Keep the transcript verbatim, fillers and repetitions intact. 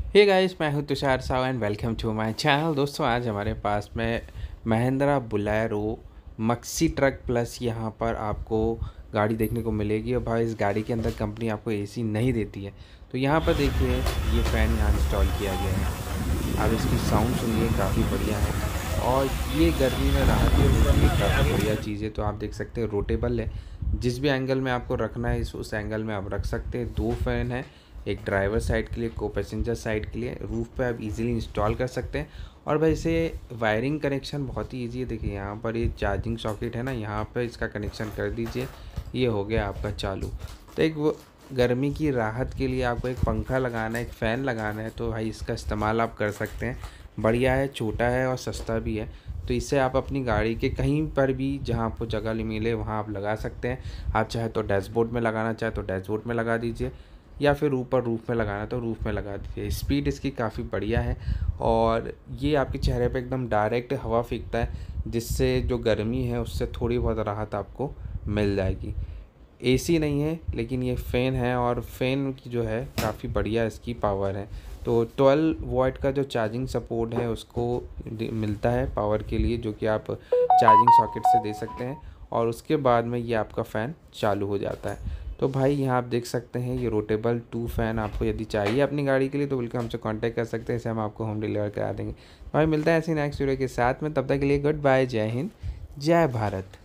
हे guys, मैं हूं Tushar Sao and welcome to my channel. दोस्तों, आज हमारे पास में Mahindra Bolero maxi truck plus यहाँ पर आपको गाड़ी देखने को मिलेगी। और भाई, इस गाड़ी के अंदर कंपनी आपको एसी नहीं देती है। तो यहाँ पर देखिए, ये फ़ैन यहाँ इंस्टॉल किया गया है। आप इसकी साउंड सुनिए, काफ़ी बढ़िया है और ये गर्मी में राहत देने की काफ़ी बढ़िया चीज़ है। तो आप देख सकते हैं, रोटेबल है, जिस भी एंगल में आपको रखना है इस उस एंगल में आप रख सकते हैं। दो फ़ैन है, एक ड्राइवर साइड के लिए, को पैसेंजर साइड के लिए। रूफ़ पे आप इजीली इंस्टॉल कर सकते हैं। और भाई, इसे वायरिंग कनेक्शन बहुत ही इजी है। देखिए, यहाँ पर ये चार्जिंग सॉकेट है ना, यहाँ पर इसका कनेक्शन कर दीजिए, ये हो गया आपका चालू। तो एक वो गर्मी की राहत के लिए आपको एक पंखा लगाना है, एक फ़ैन लगाना है, तो भाई इसका इस्तेमाल आप कर सकते हैं। बढ़िया है, छोटा है और सस्ता भी है। तो इससे आप अपनी गाड़ी के कहीं पर भी जहाँ आपको जगह मिले वहाँ आप लगा सकते हैं। आप चाहे तो डैशबोर्ड में लगाना चाहे तो डैशबोर्ड में लगा दीजिए, या फिर ऊपर रूफ़ में लगाना तो रूफ़ में लगा दीजिए। स्पीड इसकी काफ़ी बढ़िया है और ये आपके चेहरे पे एकदम डायरेक्ट हवा फेंकता है, जिससे जो गर्मी है उससे थोड़ी बहुत राहत आपको मिल जाएगी। एसी नहीं है, लेकिन ये फ़ैन है और फ़ैन की जो है काफ़ी बढ़िया इसकी पावर है। तो ट्वेल्व वॉट का जो चार्जिंग सपोर्ट है उसको मिलता है पावर के लिए, जो कि आप चार्जिंग सॉकेट से दे सकते हैं और उसके बाद में ये आपका फ़ैन चालू हो जाता है। तो भाई, यहाँ आप देख सकते हैं, ये रोटेबल टू फ़ैन आपको यदि चाहिए अपनी गाड़ी के लिए तो बिल्कुल हमसे कांटेक्ट कर सकते हैं। इसे हम आपको होम डिलीवर करा देंगे। भाई, मिलता है ऐसी नेक्स्ट वीडियो के साथ में, तब तक के लिए गुड बाय, जय हिंद, जय भारत।